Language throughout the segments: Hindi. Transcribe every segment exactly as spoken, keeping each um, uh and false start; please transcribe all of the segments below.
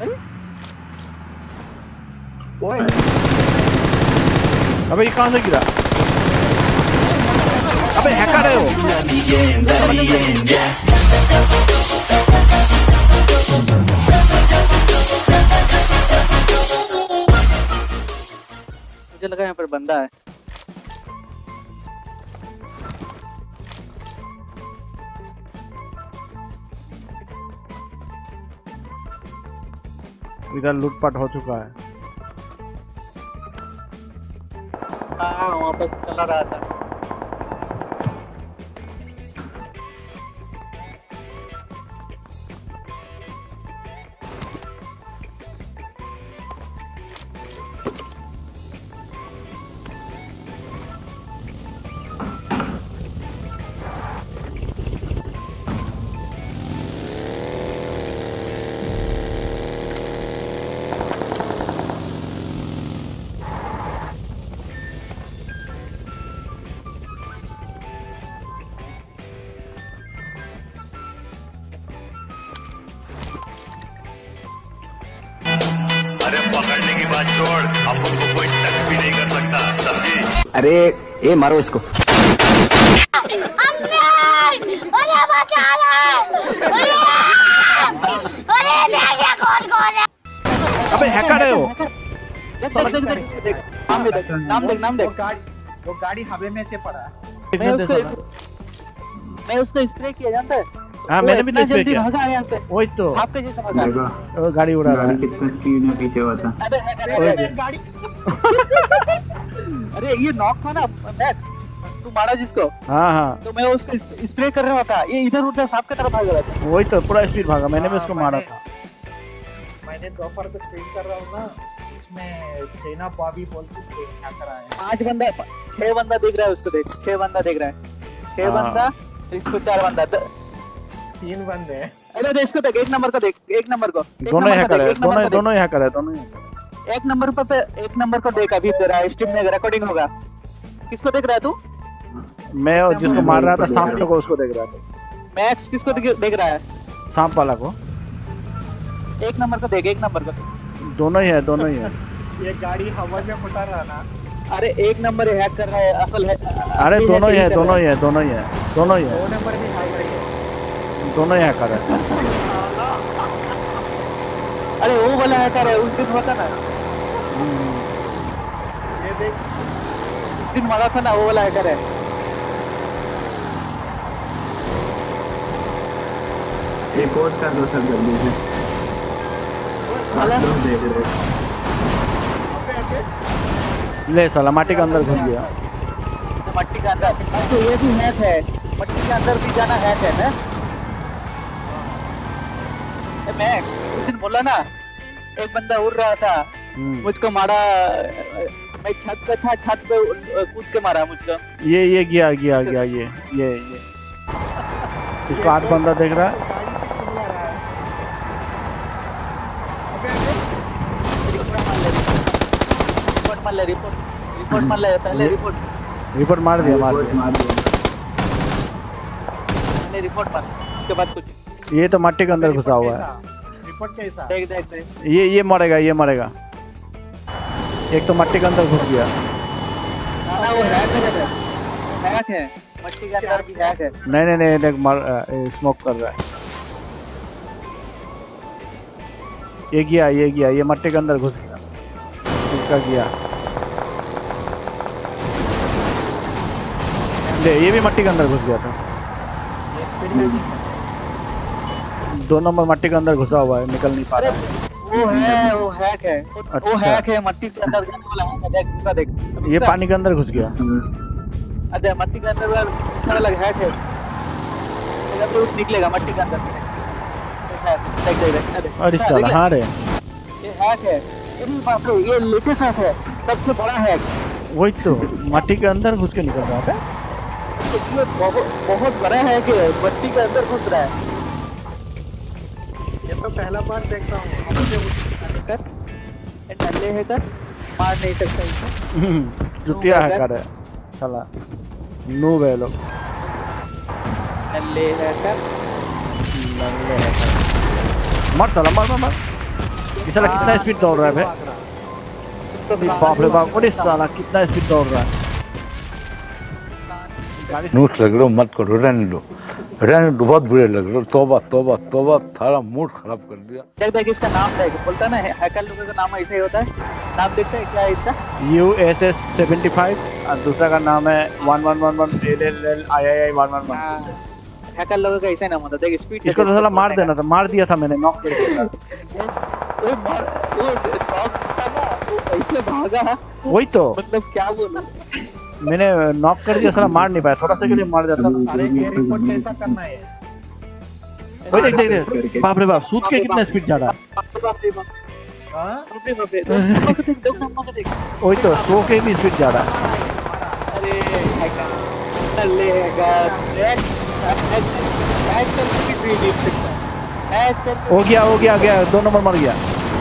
ओए अबे ये कहाँ से गिरा? अबे हैकर है वो। मुझे लगा यहाँ पर बंदा है। इधर लूटपाट हो चुका है। हाँ वहाँ पर चला रहा था। पकड़ने की बात छोड़, अब उनको कोई टच भी नहीं कर सकता, समझी? अरे ए मारो इसको। अरे बचा ले! अरे देखिए कौन कौन है? अबे हैकर है वो। देख देख देख देख नाम देख नाम देख नाम देख। वो गाड़ी वो गाड़ी हवा में से पड़ा। मैं उसको मैं उसको स्प्रे किया जानता है? हाँ मैंने भी तो स्प्रे किया। भागा यहाँ से। वही तो। आपके जैसा भागा। वो गाड़ी उड़ा रहा है। कितना स्पीड में पीछे हुआ था। अरे अरे गाड़ी। अरे ये नॉक था ना मैक्स, तू मारा जिसको। हाँ हाँ। तो मैं उसको स्प्रे कर रहा था, ये इधर उधर सांप की तरफ भाग रहा था। वही तो पूरा स्पीड भागा, मैंने भी उसको मारा था। मैंने दोपहर को स्ट्रीम कर रहा हूँ ना, उसमें सेना बॉबी बोल के क्या करा है। पांच बंदा छह बंदा देख रहा है उसको, देख छह बंदा देख रहा है, छह बंदा इसको चार बंदा तीन बंदे हैं। अरे इसको देख, एक नंबर को देख, एक नंबर को दोनों यहाँ कर है, दोनों दोनों यहाँ कर है, दोनों एक नंबर पे एक नंबर को देख, अभी तेरा स्ट्रीम में रिकॉर्डिंग होगा। किसको देख रहा है तू? मैं जिसको मार रहा था सांप को, उसको देख रहा था। मैक्स किसको देख रहा है? सांप वाला को। एक नंबर को देख, एक नंबर को। दोनों ही है, दोनों ही है। ये गाड़ी हवा में फटा रहा ना। अरे एक नंबर हैक कर रहा है, असल है। अरे दोनों ही है, दोनों ही है, दोनों ही है, दोनों ही है। दो नंबर भी हैक है, दोनों ही हैकर है। अरे वो वाला हैकर है, उस दिन होता ना, ये देख उस दिन मारा था ना, वो वाला हैकर है। रिपोर्ट कर दो सब जल्दी से। ले साला माटी के अंदर घुस गया। मट्टी के अंदर तो ये भी हैक है, मट्टी के अंदर भी जाना हैक है ना। मैं उस दिन बोला ना, एक बंदा उड़ रहा था, मुझको मारा, मैं छत पे था, छत पे कूद के मारा मुझको। ये ये गया गया गया ये ये ये इसको आठ बंदा देख रहा है। रिपोर्ट मार ले, रिपोर्ट रिपोर्ट मार ले, पहले रिपोर्ट रिपोर्ट मार दिया, मार दिया, मैंने रिपोर्ट मार, उसके बाद कुछ। ये तो मट्टी के अंदर घुसा हुआ है। रिपोर्ट कैसा? देख देख देख, ये ये मरेगा, ये मरेगा। एक तो मट्टी के अंदर घुस गया। ना वो हैक है, हैक है, मट्टी के अंदर भी हैक है। नहीं नहीं नहीं, देख मर स्मोक कर रहा है। ये गया, ये गया, ये मट्टी के अंदर घुस गया, इसका गया। ले ये भी मट्टी के अंदर घुस गया था। दो नंबर मट्टी के अंदर घुसा हुआ है, निकल नहीं पा रहा है। वो है, वो हैक है, वो अच्छा। हैक है, मट्टी के अंदर जाने वाला हैक है। देख दूसरा देख, ये पानी के अंदर घुस गया। अरे मट्टी के अंदर वाला इसका अलग हैक है, अगर तो निकलेगा मट्टी के अंदर से। देख देख देख, अरे साला हाँ रे, ये हैक है। अरे बाप रे, ये लेटेस्ट हैक है, सबसे बड़ा हैक। वही तो मट्टी के अंदर घुस के निकल रहा है। ये बहुत बहुत बड़ा हैक है, मट्टी के अंदर घुस रहा है। ये तो पहला बार देखता हूँ। हैकर ये नल्ले हैकर मार नहीं सकता इसको। जुतिया हैकर है साला, नूब है लोग। नल्ले हैकर, नल्ले हैकर। मर साला, मर मर मर। ये साला कितना स्पीड दौड़ रहा है भाई? बाप रे बाप, अरे साला कितना स्पीड दौड़ रहा है। नोट लग रहा मत करो, रहने दो रहने दो, बहुत बुरे लग रहे हो। तौबा तौबा तौबा, थारा मूड खराब कर दिया। देख देख इसका नाम देख, बोलता है ना हैकर लोगों का नाम ऐसे ही होता है। नाम देखते हैं क्या है इसका? U S S seventy five और दूसरा का नाम है one one one one L L L I I I one one one. Hacker लोगों का ऐसा नाम होता है। देख स्पीड इसको तो साला मार देना था, मार दिया था मैंने, नॉक कर दिया। वो मार वो नॉक था ना, वो ऐसे भागा। वही तो मतलब क्या बोलूं, मैंने नॉक कर दिया, साला मार नहीं पाया, थोड़ा सा के लिए मार जाता। अरे ये रिपोर्ट कैसा करना है? वही देख देख देख, बाप रे बाप, सूत के कितना स्पीड जा रहा है। हाँ? वही तो, सो के भी स्पीड जा रहा है। अरे हैकर ले हैकर हैकर की भी देख सकता है। हैकर हो गया हो गया गया, दो नंबर मर गया।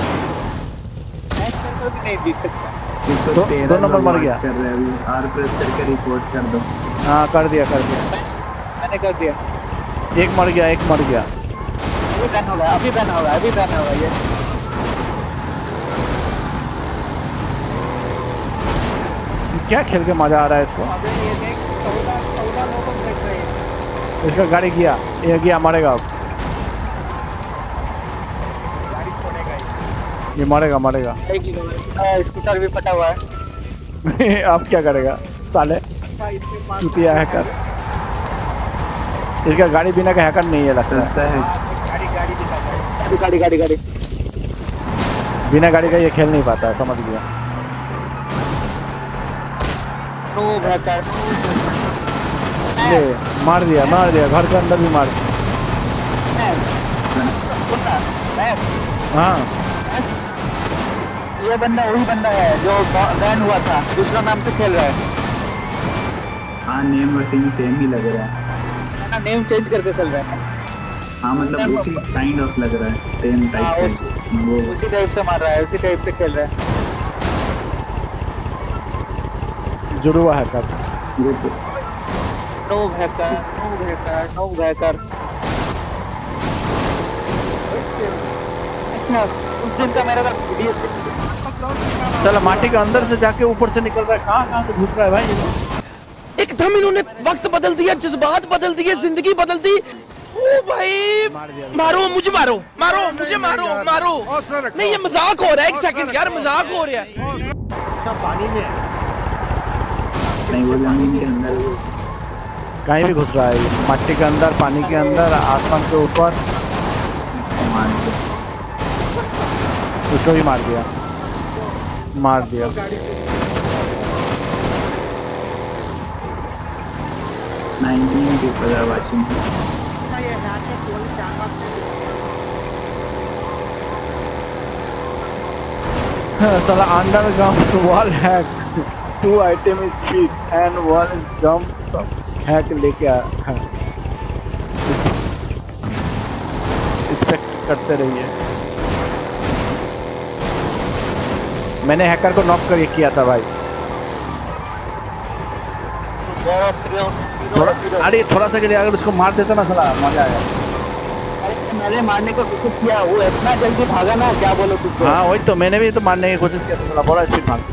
हैकर को भी नहीं देख सकता। इसको दो- तेरह दो नंबर लोग मर watch गया। कर रहे हैं अभी, आर प्रेस करके रिपोर्ट कर दो। हाँ कर दिया कर दिया, मैंने कर दिया। एक मर गया एक मर गया। अभी बैन होगा, अभी बैन होगा, अभी बैन होगा ये। क्या खेल के मजा आ रहा है इसको। अबे ये देख, चौदह चौदह लोगों देख रहे हैं। इसका गाड़ी गया, ये गया, मरेगा अब, गाड़ी छोड़ेगा ये। ये मरेगा मरेगा। एक किलोमीटर स्कूटर भी फटा हुआ है। अब क्या करेगा साले, अच्छा, इसके पास चूतिया हैकर। इसका गाड़ी बिना का हैकर नहीं है लगता है। सस्ता है। गाड़ी गाड़ी दिखाता है। गाड़ी गाड़ी गाड़ी बिना गाड़ी का ये खेल नहीं पाता है, समझ गया। नो हैकर ये मार दिया मार दिया, घर के अंदर भी मार दिया। हाँ ये बंदा वही बंदा है जो बैन हुआ था, दूसरा नाम से खेल रहा है हाँ, नेम वैसे ही सेम ही लग रहा है। ना, नेम चेंज करके खेल रहा है। हाँ मतलब उसी काइंड ऑफ लग रहा है, सेम हाँ, टाइप उसी- का वो। उसी टाइप से मार रहा है, उसी टाइप से खेल रहा है। जुड़वा hacker. Group no hacker no hacker no hacker. अच्छा, उस दिन का मेरा वीडियो चल माटी के अंदर से जाके ऊपर से निकल रहा है, कहाँ कहाँ से घुस रहा है भाई ये? एकदम इन्होंने वक्त बदल दिया, जज्बात बदल दिए, जिंदगी बदल दी। ओ भाई, मारो मुझे, मारो मारो मुझे, मारो मारो। नहीं ये मजाक हो रहा है, एक सेकंड यार, मजाक हो रहा है। अच्छा, पानी में नहीं, वो जमीन के अंदर वो कहीं भी घुस रहा है ये, मट्टी के अंदर, पानी के अंदर, आसमान के ऊपर। मार दो। उसको भी मार दिया मार दिया। Nineteen people are watching. अच्छा, ये हैकर कोई कैमरा साला underground wall hack, two item speed and one jump hack लेके आया। रिस्पेक्ट करते रहिए। मैंने हैकर को नॉक करके किया था भाई। थोड़ा अरे थोड़ा सा के लिए अगर उसको मार देता ना साला मजा आया। मैंने मारने की कोशिश किया, वो इतना जल्दी भागा ना, क्या बोलो तुझको। हाँ वही तो, मैंने भी तो मारने की कोशिश किया था, साला बड़ा स्पीड मार।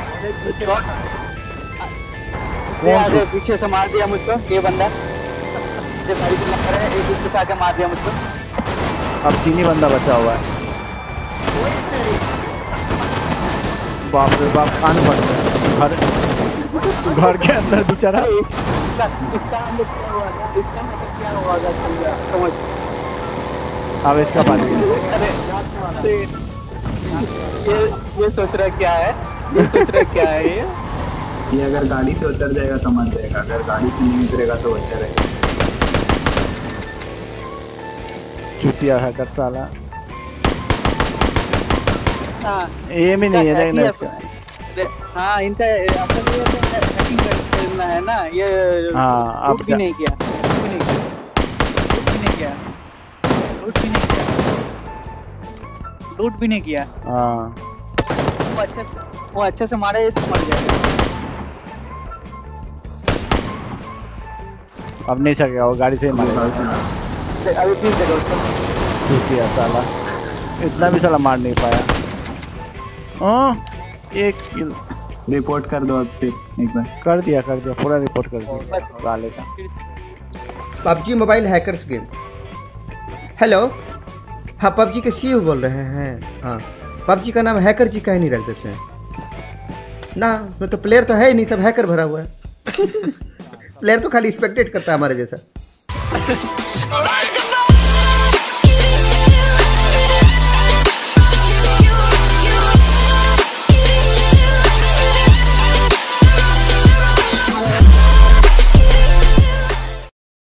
ये आगे पीछे से मार दिया मुझको ये बंदा, जो गाड़ी के नंबर है, एक दूसरे से आके मार दिया मुझको। अब तीन ही बंदा बचा हुआ है। बाप रे बाप, कान फट गया। घर घर के अंदर बेचारा। इसका इसका मतलब क्या हुआ था, इसका मतलब क्या हुआ था, समझा समझ। अब इसका पानी अरे ये ये सोच रहा क्या है, ये सोच रहा क्या है ये। ये अगर गाड़ी से उतर जाएगा तो मर जाएगा, अगर गाड़ी से नहीं उतरेगा तो अच्छा रहेगा। चूतिया हैकर साला। हाँ ये भी नहीं है देखना इसका। हाँ, इनका असल ये हैकिंग करना है ना ये। हाँ, अब लूट भी क्या- नहीं किया, लूट भी नहीं किया, लूट भी नहीं किया, लूट भी नहीं किया, लूट भी नहीं किया। हाँ वो अच्छे से वो अच्छे से मारे, इस मर जाएगा। अब नहीं सकेगा, वो गाड़ी से ही मारेगा। अभी प्लीज देखो उसको। चूतिया साला। इतना भी साला मार नहीं पाया। हाँ एक किल। रिपोर्ट कर दो अब फिर एक बार। कर दिया कर दिया पूरा रिपोर्ट कर दिया साले का। PUBG mobile hackers game. Hello, हाँ पबजी के सीईओ बोल रहे हैं। हाँ पबजी का नाम हैकर जी का ही नहीं रख देते हैं ना, उसमें तो प्लेयर तो है ही नहीं, सब हैकर भरा हुआ है। प्लेयर तो खाली स्पेक्टेट करता है हमारे जैसा।